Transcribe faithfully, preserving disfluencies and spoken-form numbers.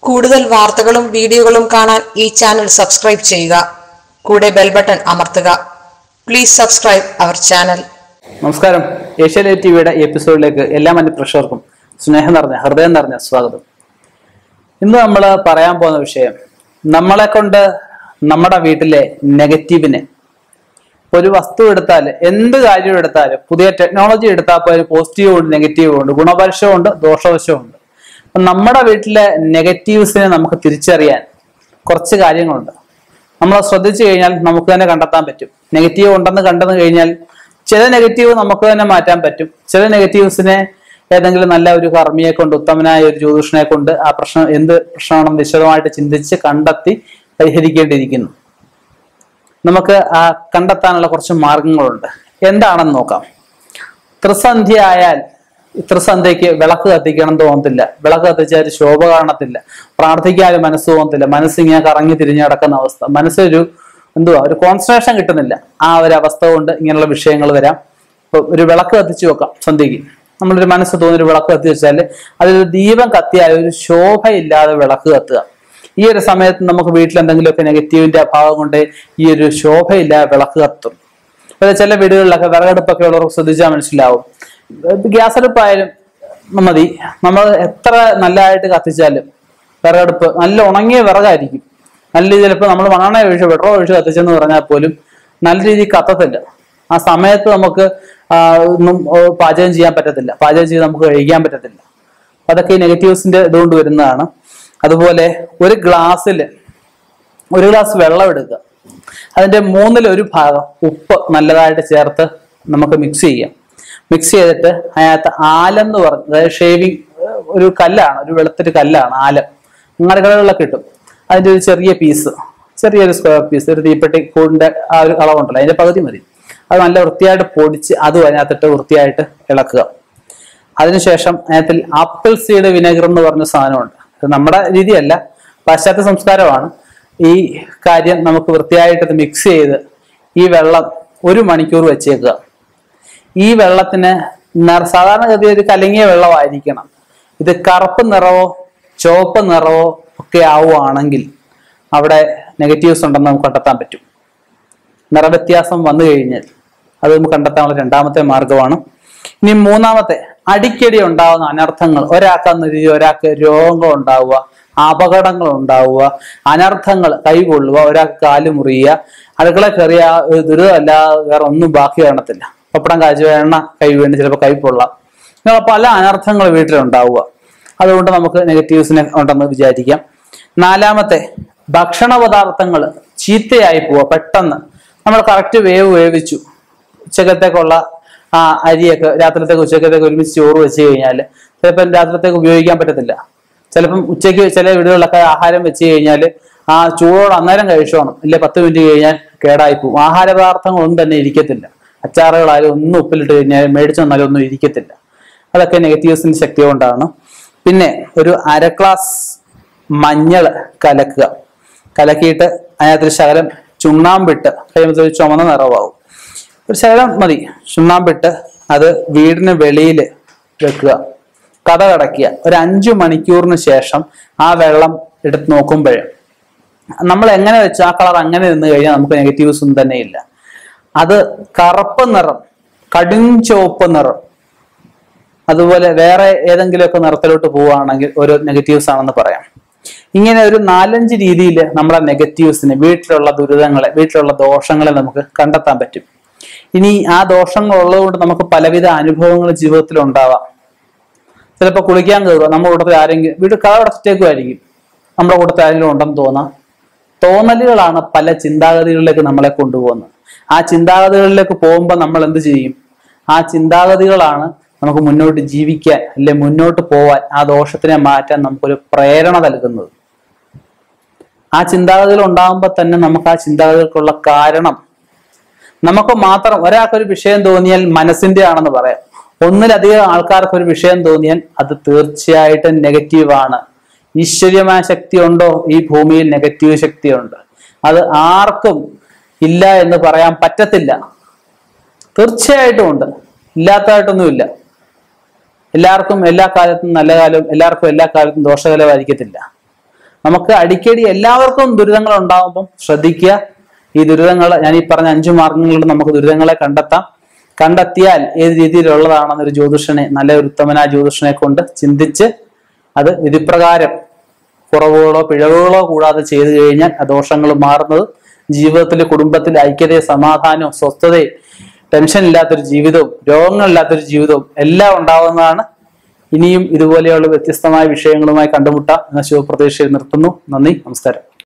കൂടുതൽ വാർത്തകളും വീഡിയോകളും കാണാൻ ഈ ചാനൽ സബ്സ്ക്രൈബ് ചെയ്യുക. കൂടെ ബെൽ ബട്ടൺ അമർത്തുക. Please subscribe our channel. നമസ്കാരം. ഏഷ്യാനെറ്റ് ടിവിയുടെ എപ്പിസോഡിലേക്ക് എല്ലാ മറ്റു പ്രേക്ഷകർക്കും സ്നേഹം നിറഞ്ഞ ഹൃദയം നിറഞ്ഞ സ്വാഗതം. ഇന്ന് നമ്മൾ പറയാൻ പോകുന്ന വിഷയം, നമ്മളെ കൊണ്ട് നമ്മുടെ വീട്ടിലെ നെഗറ്റീവിനെ, ഒരു വസ്തു എടുത്താൽ, എന്ത് കാര്യം എടുത്താലും, പുതിയ ടെക്നോളജി എടുത്താൽ പോലും പോസിറ്റീവും ഉണ്ട് നെഗറ്റീവും ഉണ്ട്, ഗുണവശവും ഉണ്ട് ദോഷവശവും ഉണ്ട്. അപ്പം നമ്മുടെ വീട്ടിലെ നെഗറ്റീവ്സിനെ നമുക്ക് തിരിച്ചറിയാൻ കുറച്ച് കാര്യങ്ങളുണ്ട്. നമ്മൾ ശ്രദ്ധിച്ചു കഴിഞ്ഞാൽ നമുക്ക് തന്നെ കണ്ടെത്താൻ പറ്റും. നെഗറ്റീവ് ഉണ്ടെന്ന് കണ്ടെന്ന് കഴിഞ്ഞാൽ ചില നെഗറ്റീവ് നമുക്ക് തന്നെ മാറ്റാൻ പറ്റും. ചില നെഗറ്റീവ്സിനെ ഏതെങ്കിലും നല്ല ഒരു കർമ്മിയെ കൊണ്ട്, ഉത്തമനായ ഒരു ജ്യോതിഷനെ കൊണ്ട് ആ പ്രശ്നം എന്ത് പ്രശ്നമാണെന്ന് വിശദമായിട്ട് ചിന്തിച്ച് കണ്ടെത്തി പരിഹരിക്കേണ്ടിയിരിക്കുന്നു. നമുക്ക് ആ കണ്ടെത്താനുള്ള കുറച്ച് മാർഗങ്ങളുണ്ട്. എന്താണെന്ന് നോക്കാം. ത്രിസന്ധ്യ ആയാൽ ത്രിസന്ധ്യക്ക് വിളക്ക് കത്തിക്കണം തോന്നത്തില്ല. വിളക്ക് കത്തിച്ചാൽ ശോഭ കാണത്തില്ല. പ്രാർത്ഥിക്കാനും മനസ്സ് തോന്നത്തില്ല. മനസ്സിങ്ങനെ കറങ്ങി തിരിഞ്ഞു കിടക്കുന്ന അവസ്ഥ, മനസ്സൊരു എന്തുവാ ഒരു കോൺസെൻട്രേഷൻ കിട്ടുന്നില്ല. ആ ഒരു അവസ്ഥ കൊണ്ട് ഇങ്ങനെയുള്ള വിഷയങ്ങൾ വരാം. ഇപ്പൊ ഒരു വിളക്ക് കത്തിച്ചു വെക്കാം സന്ധ്യക്ക്. നമ്മളൊരു മനസ്സ് തോന്നിയൊരു വിളക്ക് കത്തി വെച്ചാൽ അതിലൊരു ദീപം കത്തിയാൽ ഒരു ശോഭയില്ലാതെ വിളക്ക് കത്തുക. ഈ ഒരു സമയത്ത് നമുക്ക് വീട്ടിൽ എന്തെങ്കിലുമൊക്കെ നെഗറ്റീവിന്റെ അഭാവം കൊണ്ട് ഈ ഒരു ശോഭയില്ലാതെ വിളക്ക് കത്തും. അതായത് ചില വീടുകളിലൊക്കെ വിറകടുപ്പൊക്കെ ഉള്ളവർക്ക് ശ്രദ്ധിച്ചാൽ മനസ്സിലാവും. ഗ്യാസ് അടുപ്പായാലും മതി, നമ്മൾ എത്ര നല്ലതായിട്ട് കത്തിച്ചാലും വിറകടുപ്പ് നല്ല ഉണങ്ങിയ വിറകായിരിക്കും. നല്ല രീതിയിൽ ചിലപ്പോൾ നമ്മൾ മണ്ണെണ്ണ ഒഴിച്ച് പെട്രോൾ ഒഴിച്ച് കത്തിച്ചെന്ന് പറഞ്ഞാൽ പോലും നല്ല രീതിയിൽ കത്തത്തില്ല. ആ സമയത്ത് നമുക്ക് ഒന്നും പാചകം ചെയ്യാൻ പറ്റത്തില്ല. പാചകം ചെയ്ത് നമുക്ക് കഴിക്കാൻ പറ്റത്തില്ല. അതൊക്കെ ഈ നെഗറ്റീവ്സിന്റെ ഇതുകൊണ്ട് വരുന്നതാണ്. അതുപോലെ ഒരു ഗ്ലാസ്സിൽ ഒരു ഗ്ലാസ് വെള്ളം എടുക്കുക. അതിന്റെ മൂന്നിൽ ഒരു ഭാഗം ഉപ്പ് നല്ലതായിട്ട് ചേർത്ത് നമുക്ക് മിക്സ് ചെയ്യാം. മിക്സ് ചെയ്തിട്ട് അതിനകത്ത് ആലെന്ന് പറഞ്ഞ്, അതായത് ഷേവിങ് ഒരു കല്ലാണ്, ഒരു വെളുത്തൊരു കല്ലാണ് ആലം. അങ്ങനെ കടകളിലൊക്കെ കിട്ടും. അതിന്റെ ഒരു ചെറിയ പീസ്, ചെറിയൊരു സ്ക്വയർ പീസ്, ഒരു തീപ്പെട്ടി കൂടിന്റെ ആ ഒരു അളവുണ്ടല്ലോ, അതിന്റെ പകുതി മതി. അത് നല്ല വൃത്തിയായിട്ട് പൊടിച്ച് അതും അതിനകത്തിട്ട് വൃത്തിയായിട്ട് ഇളക്കുക. അതിനുശേഷം അതിനകത്തിൽ ആപ്പിൾ സീഡ് വിനെഗർ എന്ന് പറഞ്ഞ സാധനമുണ്ട്. ഇത് നമ്മുടെ രീതിയല്ല, പാശ്ചാത്യ സംസ്കാരമാണ്. ഈ കാര്യം നമുക്ക് വൃത്തിയായിട്ട് മിക്സ് ചെയ്ത് ഈ വെള്ളം ഒരു മണിക്കൂർ വെച്ചേക്കുക. ഈ വെള്ളത്തിന് സാധാരണഗതി ഒരു കലങ്ങിയ വെള്ളമായിരിക്കണം. ഇത് കറുപ്പ് നിറവോ ചുവപ്പ് നിറവോ ഒക്കെ ആവുകയാണെങ്കിൽ അവിടെ നെഗറ്റീവ്സ് ഉണ്ടെന്ന് നമുക്ക് കണ്ടെത്താൻ പറ്റും. നിറവ്യത്യാസം വന്നു കഴിഞ്ഞാൽ അത് നമുക്ക് കണ്ടെത്താനുള്ള രണ്ടാമത്തെ മാർഗമാണ്. ഇനി മൂന്നാമത്തെ, അടിക്കടി ഉണ്ടാവുന്ന അനർത്ഥങ്ങൾ, ഒരാൾക്കെന്ന രീതി ഒരാൾക്ക് രോഗങ്ങൾ ഉണ്ടാവുക, അപകടങ്ങൾ ഉണ്ടാവുക, അനർത്ഥങ്ങൾ കൈകൊള്ളുക, ഒരാൾക്ക് കാല് മുറിയുക, അടുക്കള കയറിയ ദുരിതമല്ല വേറെ ഒന്നും ബാക്കി കാണത്തില്ല. പപ്പടം കാച്ചു എണ്ണ കൈ വീണ് ചിലപ്പോൾ കൈ പൊള്ളാം. ഇങ്ങനെ പല അനർത്ഥങ്ങൾ വീട്ടിലുണ്ടാവുക. അതുകൊണ്ട് നമുക്ക് നെഗറ്റീവ്സിനെ ഉണ്ടെന്ന് വിചാരിക്കാം. നാലാമത്തെ, ഭക്ഷണ പദാർത്ഥങ്ങൾ ചീത്തയായി പോവുക. പെട്ടെന്ന് നമ്മൾ കറക്റ്റ് വേവ് വേവിച്ചു, ഉച്ചക്കത്തേക്കുള്ള ആ അരിയൊക്കെ രാത്രിത്തേക്ക് ഉച്ചക്കത്തേക്ക് ഒരുമിച്ച് ചോറ് വെച്ച് കഴിഞ്ഞാൽ ചിലപ്പം രാത്രിത്തേക്ക് ഉപയോഗിക്കാൻ പറ്റത്തില്ല. ചിലപ്പം ഉച്ചയ്ക്ക് ചില വീടുകളിലൊക്കെ ആഹാരം വെച്ച് കഴിഞ്ഞാൽ ആ ചൂടോട് അന്നേരം കഴിച്ചോണം, ഇല്ല പത്ത് മിനിറ്റ് കഴിഞ്ഞാൽ കേടായി പോകും. ആഹാര പദാർത്ഥങ്ങളൊന്നും തന്നെ ഇരിക്കത്തില്ല. അച്ചാറുകളായാലും ഒന്നും ഉപ്പിലിട്ട് കഴിഞ്ഞാൽ മേടിച്ചു വന്നാലും ഒന്നും ഇരിക്കത്തില്ല. അതൊക്കെ നെഗറ്റീവ്സിന്റെ ശക്തി കൊണ്ടാണ്. പിന്നെ ഒരു അര ഗ്ലാസ് മഞ്ഞൾ കലക്കുക. കലക്കിയിട്ട് അതിനകത്തൊരു ശകലം ചുണ്ണാമ്പിട്ട് കഴിയുമ്പോൾ ഒരു ചുമന്ന നിറവാകും. ഒരു ശകലം മതി ചുണ്ണാമ്പിട്ട് അത് വീടിന് വെളിയിൽ വെക്കുക. കഥ കടക്കുക. ഒരു അഞ്ചു മണിക്കൂറിന് ശേഷം ആ വെള്ളം എടുത്ത് നോക്കുമ്പോഴേ നമ്മൾ എങ്ങനെ വെച്ച് ആ കളർ അങ്ങനെ നിന്ന് കഴിഞ്ഞാൽ നമുക്ക് നെഗറ്റീവ്സ് ഒന്നും തന്നെ ഇല്ല. അത് കറുപ്പ് നിറം, കടും ചുവപ്പ് നിറം, അതുപോലെ വേറെ ഏതെങ്കിലുമൊക്കെ നിറത്തിലോട്ട് പോവുകയാണെങ്കിൽ ഒരു നെഗറ്റീവ്സ് ആണെന്ന് പറയാം. ഇങ്ങനെ ഒരു നാലഞ്ച് രീതിയിൽ നമ്മുടെ നെഗറ്റീവ്സിനെ, വീട്ടിലുള്ള ദുരിതങ്ങളെ, വീട്ടിലുള്ള ദോഷങ്ങളെ നമുക്ക് കണ്ടെത്താൻ പറ്റും. ഇനി ആ ദോഷങ്ങൾ ഉള്ളതുകൊണ്ട് നമുക്ക് പലവിധ അനുഭവങ്ങൾ ജീവിതത്തിൽ ഉണ്ടാവാം. ചിലപ്പോൾ കുളിക്കാൻ കയറുക, നമ്മുടെ കൂട്ടത്തിൽ ആരെങ്കിലും വീട് കഥ അടച്ചിട്ടേക്കുമായിരിക്കും, നമ്മുടെ കൂട്ടത്തിൽ ആരെങ്കിലും ഉണ്ടെന്ന് തോന്നാം. തോന്നലുകളാണ് പല ചിന്താഗതികളിലേക്ക് നമ്മളെ കൊണ്ടുപോകുന്നത്. ആ ചിന്താഗതികളിലേക്ക് പോകുമ്പോൾ നമ്മൾ എന്ത് ചെയ്യും? ആ ചിന്താഗതികളാണ് നമുക്ക് മുന്നോട്ട് ജീവിക്കാൻ, അല്ലെ മുന്നോട്ട് പോവാൻ, ആ ദോഷത്തിനെ മാറ്റാൻ നമുക്കൊരു പ്രേരണ നൽകുന്നത്. ആ ചിന്താഗതികൾ ഉണ്ടാകുമ്പോൾ തന്നെ നമുക്ക് ആ ചിന്താഗതികൾക്കുള്ള കാരണം, നമുക്ക് മാത്രം ഒരാൾക്കൊരു വിഷയം തോന്നിയാൽ മനസ്സിന്റെ ആണെന്ന് പറയാം. ഒന്നിലധികം ആൾക്കാർക്ക് ഒരു വിഷയം തോന്നിയാൽ അത് തീർച്ചയായിട്ടും നെഗറ്റീവാണ്. ഈശ്വര്യമായ ശക്തി ഉണ്ടോ ഈ ഭൂമിയിൽ? നെഗറ്റീവ് ശക്തിയുണ്ട്. അത് ആർക്കും ഇല്ല എന്ന് പറയാൻ പറ്റത്തില്ല. തീർച്ചയായിട്ടും ഉണ്ട്, ഇല്ലാത്തതായിട്ടൊന്നുമില്ല. എല്ലാവർക്കും എല്ലാ കാലത്തും നല്ല കാലവും എല്ലാവർക്കും എല്ലാ കാലത്തും ദോഷകരമായിരിക്കത്തില്ല. നമുക്ക് അടിക്കടി എല്ലാവർക്കും ദുരിതങ്ങൾ ഉണ്ടാകുമ്പം ശ്രദ്ധിക്കുക. ഈ ദുരിതങ്ങൾ, ഞാൻ ഈ പറഞ്ഞ അഞ്ചു മാർഗങ്ങളിലൂടെ നമുക്ക് ദുരിതങ്ങളെ കണ്ടെത്താം. കണ്ടെത്തിയാൽ ഏത് രീതിയിലുള്ളതാണെന്നൊരു ജ്യോതിഷനെ, നല്ല ഒരു ഉത്തമനായ ജ്യോതിഷനെ കൊണ്ട് ചിന്തിച്ച് അത് വിധിപ്രകാരം കുറവുകളോ പിഴവുകളോ കൂടാതെ ചെയ്തു കഴിഞ്ഞാൽ ആ ദോഷങ്ങൾ മാറുന്നത് ജീവിതത്തിലെ കുടുംബത്തിലെ ഐക്യതയും സമാധാനവും സ്വസ്ഥതയും ടെൻഷൻ ഇല്ലാത്തൊരു ജീവിതവും രോഗങ്ങളില്ലാത്തൊരു ജീവിതവും എല്ലാം ഉണ്ടാവുന്നതാണ്. ഇനിയും ഇതുപോലെയുള്ള വ്യത്യസ്തമായ വിഷയങ്ങളുമായി കണ്ടുമുട്ടാം എന്ന ശുഭപ്രതീക്ഷയിൽ നിർത്തുന്നു. നന്ദി, നമസ്കാരം.